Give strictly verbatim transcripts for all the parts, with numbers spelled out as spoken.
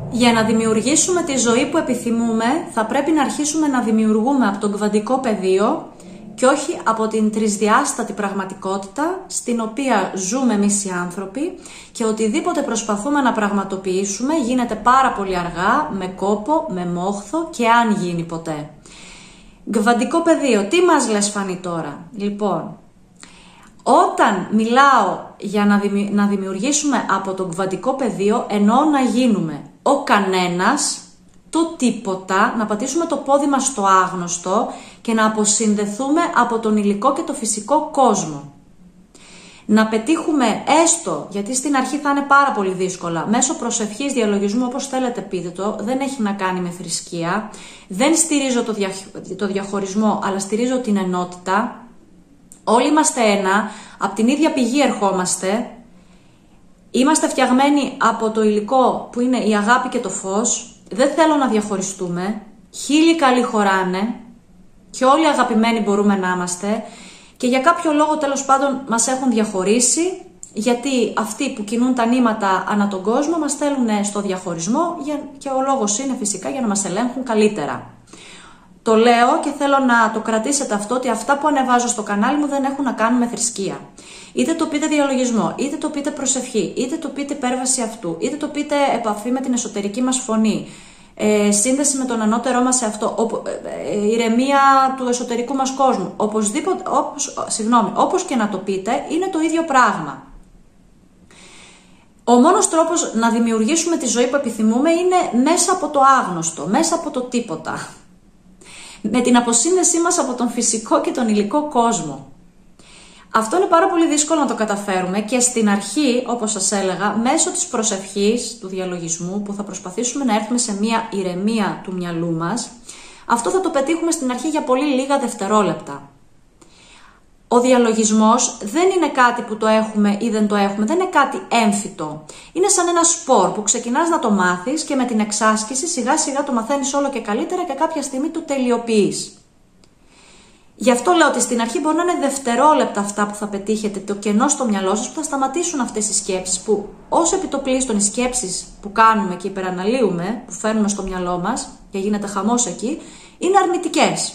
Για να δημιουργήσουμε τη ζωή που επιθυμούμε, θα πρέπει να αρχίσουμε να δημιουργούμε από τον κβαντικό πεδίο και όχι από την τρισδιάστατη πραγματικότητα στην οποία ζούμε εμείς οι άνθρωποι, και οτιδήποτε προσπαθούμε να πραγματοποιήσουμε γίνεται πάρα πολύ αργά, με κόπο, με μόχθο και αν γίνει ποτέ. Κβαντικό πεδίο, τι μας λες Φανή τώρα? Λοιπόν, όταν μιλάω για να δημιουργήσουμε από το κβαντικό πεδίο, εννοώ να γίνουμε ο κανένας, το τίποτα, να πατήσουμε το πόδι μας στο άγνωστο και να αποσυνδεθούμε από τον υλικό και το φυσικό κόσμο. Να πετύχουμε έστω, γιατί στην αρχή θα είναι πάρα πολύ δύσκολα, μέσω προσευχής, διαλογισμού, όπως θέλετε πείτε το, δεν έχει να κάνει με θρησκεία, δεν στηρίζω το, δια, το διαχωρισμό, αλλά στηρίζω την ενότητα. Όλοι είμαστε ένα, από την ίδια πηγή ερχόμαστε, είμαστε φτιαγμένοι από το υλικό που είναι η αγάπη και το φως, δεν θέλω να διαχωριστούμε, χίλιοι καλοί χωράνε και όλοι αγαπημένοι μπορούμε να είμαστε, και για κάποιο λόγο τέλος πάντων μας έχουν διαχωρίσει, γιατί αυτοί που κινούν τα νήματα ανά τον κόσμο μας στέλνουν στο διαχωρισμό και ο λόγος είναι φυσικά για να μας ελέγχουν καλύτερα. Το λέω και θέλω να το κρατήσετε αυτό, ότι αυτά που ανεβάζω στο κανάλι μου δεν έχουν να κάνουν με θρησκεία. Είτε το πείτε διαλογισμό, είτε το πείτε προσευχή, είτε το πείτε υπέρβαση αυτού, είτε το πείτε επαφή με την εσωτερική μας φωνή, ε, σύνδεση με τον ανώτερό μας σε αυτό, οπ, ε, ε, ηρεμία του εσωτερικού μας κόσμου. Οπωσδήποτε, όπως, συγγνώμη, όπως και να το πείτε, είναι το ίδιο πράγμα. Ο μόνος τρόπος να δημιουργήσουμε τη ζωή που επιθυμούμε είναι μέσα από το άγνωστο, μέσα από το τίποτα. Με την αποσύνδεσή μας από τον φυσικό και τον υλικό κόσμο. Αυτό είναι πάρα πολύ δύσκολο να το καταφέρουμε και στην αρχή, όπως σας έλεγα, μέσω της προσευχής, του διαλογισμού, που θα προσπαθήσουμε να έρθουμε σε μια ηρεμία του μυαλού μας, αυτό θα το πετύχουμε στην αρχή για πολύ λίγα δευτερόλεπτα. Ο διαλογισμός δεν είναι κάτι που το έχουμε ή δεν το έχουμε, δεν είναι κάτι έμφυτο. Είναι σαν ένα σπορ που ξεκινάς να το μάθεις και με την εξάσκηση σιγά σιγά το μαθαίνεις όλο και καλύτερα και κάποια στιγμή το τελειοποιείς. Γι' αυτό λέω ότι στην αρχή μπορεί να είναι δευτερόλεπτα αυτά που θα πετύχετε, το κενό στο μυαλό σας, που θα σταματήσουν αυτές οι σκέψεις, που όσο επιτοπλίστων οι σκέψεις που κάνουμε και υπεραναλύουμε, που φέρνουμε στο μυαλό μας και γίνεται χαμός εκεί, είναι αρνητικές.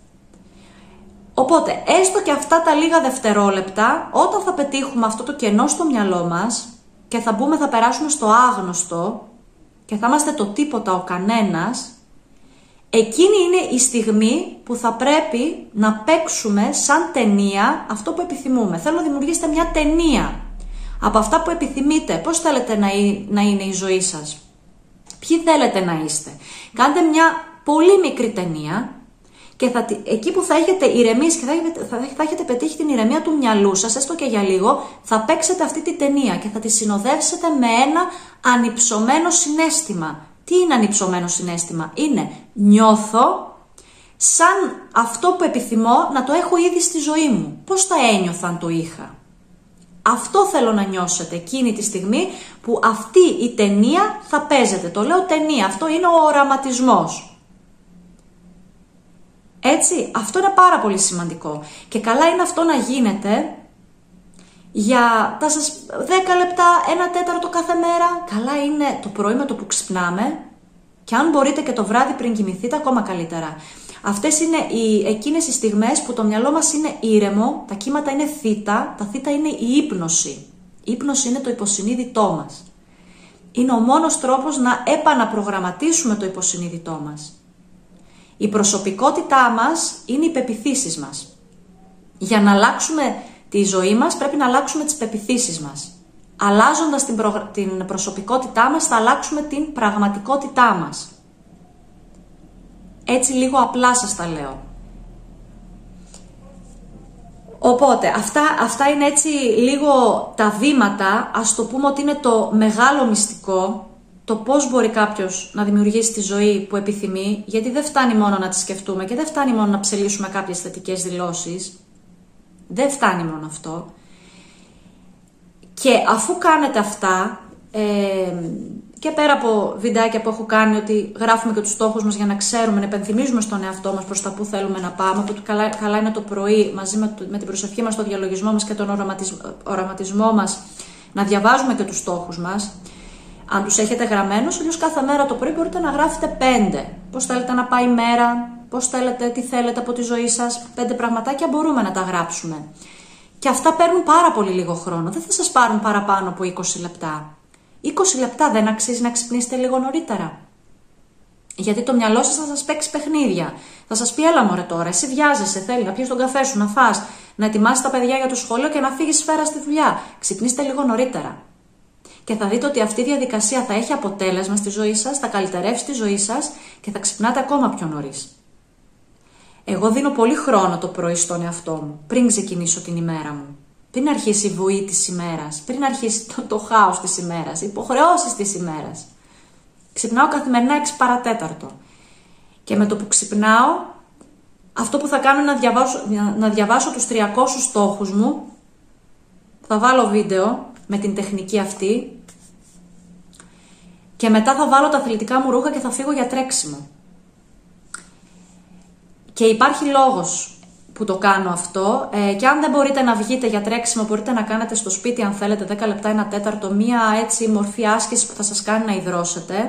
Οπότε, έστω και αυτά τα λίγα δευτερόλεπτα, όταν θα πετύχουμε αυτό το κενό στο μυαλό μας και θα μπούμε, θα περάσουμε στο άγνωστο και θα είμαστε το τίποτα, ο κανένας, εκείνη είναι η στιγμή που θα πρέπει να παίξουμε σαν ταινία αυτό που επιθυμούμε. Θέλω να δημιουργήσετε μια ταινία από αυτά που επιθυμείτε. Πώς θέλετε να είναι η ζωή σας? Ποιοι θέλετε να είστε? Κάντε μια πολύ μικρή ταινία και θα, εκεί που θα έχετε ηρεμήσει και θα έχετε, θα, θα έχετε πετύχει την ηρεμία του μυαλού σας, έστω και για λίγο, θα παίξετε αυτή τη ταινία και θα τη συνοδεύσετε με ένα ανυψωμένο συναίσθημα. Τι είναι ανυψωμένο συναίσθημα? Είναι νιώθω σαν αυτό που επιθυμώ να το έχω ήδη στη ζωή μου. Πώς θα ένιωθα αν το είχα? Αυτό θέλω να νιώσετε εκείνη τη στιγμή που αυτή η ταινία θα παίζεται. Το λέω ταινία, αυτό είναι ο οραματισμός. Έτσι, αυτό είναι πάρα πολύ σημαντικό. Και καλά είναι αυτό να γίνεται για τα σας δέκα λεπτά, ένα τέταρτο κάθε μέρα. Καλά είναι το πρωί με το που ξυπνάμε, και αν μπορείτε και το βράδυ πριν κοιμηθείτε, ακόμα καλύτερα. Αυτές είναι οι, εκείνες οι στιγμές που το μυαλό μας είναι ήρεμο, τα κύματα είναι θήτα, τα θήτα είναι η ύπνωση. Η ύπνωση είναι το υποσυνείδητό μας. Είναι ο μόνος τρόπος να επαναπρογραμματίσουμε το υποσυνείδητό μας. Η προσωπικότητά μας είναι οι πεποιθήσεις μας. Για να αλλάξουμε τη ζωή μας πρέπει να αλλάξουμε τις πεποιθήσεις μας. Αλλάζοντας την, προ... την προσωπικότητά μας θα αλλάξουμε την πραγματικότητά μας. Έτσι λίγο απλά σας τα λέω. Οπότε αυτά, αυτά είναι έτσι λίγο τα βήματα, ας το πούμε ότι είναι το μεγάλο μυστικό, το πώς μπορεί κάποιος να δημιουργήσει τη ζωή που επιθυμεί, γιατί δεν φτάνει μόνο να τη σκεφτούμε και δεν φτάνει μόνο να ψελίσουμε κάποιες θετικές δηλώσεις. Δεν φτάνει μόνο αυτό. Και αφού κάνετε αυτά, ε, και πέρα από βιντεάκια που έχω κάνει ότι γράφουμε και τους στόχους μας για να ξέρουμε, να επενθυμίζουμε στον εαυτό μας προς τα που θέλουμε να πάμε, που καλά, καλά είναι το πρωί μαζί με, με την προσευχή μας, το διαλογισμό μας και τον οραματισμό, οραματισμό μας, να διαβάζουμε και τους στόχους μας. αν τους έχετε γραμμένους, αλλιώς κάθε μέρα το πρωί μπορείτε να γράφετε πέντε. Πώς θέλετε να πάει η μέρα, πώς θέλετε, τι θέλετε από τη ζωή σας. Πέντε πραγματάκια μπορούμε να τα γράψουμε. Και αυτά παίρνουν πάρα πολύ λίγο χρόνο. Δεν θα σας πάρουν παραπάνω από είκοσι λεπτά. είκοσι λεπτά δεν αξίζει να ξυπνήσετε λίγο νωρίτερα? Γιατί το μυαλό σας θα σας παίξει παιχνίδια. Θα σας πει, έλα μωρέ τώρα, εσύ βιάζεσαι, θέλει να πιεις τον καφέ σου, να φας, να ετοιμάσεις τα παιδιά για το σχολείο και να φύγεις σφαίρα στη δουλειά. Ξυπνήστε λίγο νωρίτερα. Και θα δείτε ότι αυτή η διαδικασία θα έχει αποτέλεσμα στη ζωή σας, θα καλυτερεύσει τη ζωή σας και θα ξυπνάτε ακόμα πιο νωρίς. Εγώ δίνω πολύ χρόνο το πρωί στον εαυτό μου, πριν ξεκινήσω την ημέρα μου. Πριν αρχίσει η βουή της ημέρας, πριν αρχίσει το, το χάος της ημέρας, οι υποχρεώσεις της ημέρας. Ξυπνάω καθημερινά έξι παρατέταρτο. Και με το που ξυπνάω, αυτό που θα κάνω είναι να διαβάσω, να διαβάσω τους τριακόσιους στόχους μου. Θα βάλω βίντεο με την τεχνική αυτή. Και μετά θα βάλω τα αθλητικά μου ρούχα και θα φύγω για τρέξιμο. Και υπάρχει λόγος που το κάνω αυτό. Ε, και αν δεν μπορείτε να βγείτε για τρέξιμο, μπορείτε να κάνετε στο σπίτι, αν θέλετε, δέκα λεπτά, ένα τέταρτο, μία έτσι μορφή άσκηση που θα σας κάνει να υδρώσετε.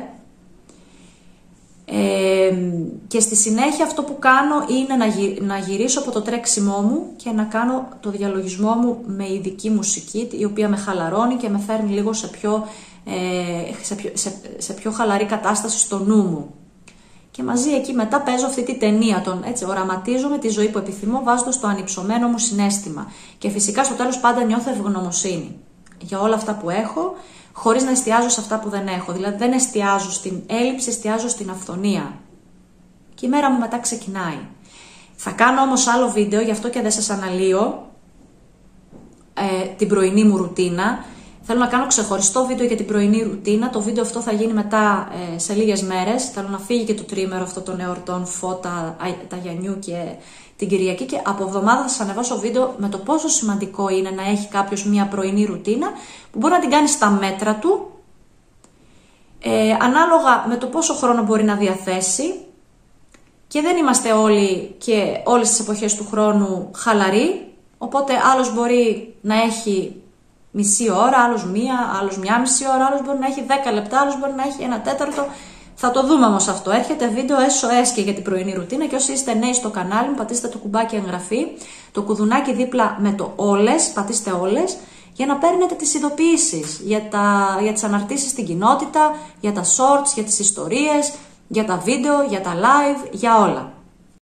Ε, και στη συνέχεια αυτό που κάνω είναι να, γυ, να γυρίσω από το τρέξιμό μου και να κάνω το διαλογισμό μου με ειδική μουσική, η οποία με χαλαρώνει και με φέρνει λίγο σε πιο, ε, σε πιο, σε, σε πιο χαλαρή κατάσταση στο νου μου. Και μαζί εκεί μετά παίζω αυτή τη ταινία, τον, έτσι, οραματίζομαι τη ζωή που επιθυμώ βάζοντας το ανυψωμένο μου συναίσθημα. Και φυσικά στο τέλος πάντα νιώθω ευγνωμοσύνη για όλα αυτά που έχω, χωρίς να εστιάζω σε αυτά που δεν έχω. Δηλαδή δεν εστιάζω στην έλλειψη, εστιάζω στην αυθονία. Και η μέρα μου μετά ξεκινάει. Θα κάνω όμως άλλο βίντεο, γι' αυτό και δεν σας αναλύω ε, την πρωινή μου ρουτίνα. Θέλω να κάνω ξεχωριστό βίντεο για την πρωινή ρουτίνα. Το βίντεο αυτό θα γίνει μετά ε, σε λίγες μέρες. Θέλω να φύγει και το τρίμερο αυτό των εορτών, Φώτα, τα Γιαννιού και την Κυριακή. Και από εβδομάδα θα σας ανεβάσω βίντεο με το πόσο σημαντικό είναι να έχει κάποιος μια πρωινή ρουτίνα που μπορεί να την κάνει στα μέτρα του, ε, ανάλογα με το πόσο χρόνο μπορεί να διαθέσει. Και δεν είμαστε όλοι και όλες τις εποχές του χρόνου χαλαροί. Οπότε άλλος μπορεί να έχει μισή ώρα, άλλος μία, άλλος μία μισή ώρα, άλλος μπορεί να έχει δέκα λεπτά, άλλος μπορεί να έχει ένα τέταρτο. Θα το δούμε όμως αυτό. Έρχεται βίντεο ες ο ες και για την πρωινή ρουτίνα και όσοι είστε νέοι στο κανάλι μου, πατήστε το κουμπάκι εγγραφή, το κουδουνάκι δίπλα με το όλες, πατήστε όλες, για να παίρνετε τις ειδοποιήσεις για, τα, για τις αναρτήσεις στην κοινότητα, για τα shorts, για τις ιστορίες, για τα βίντεο, για τα live, για όλα.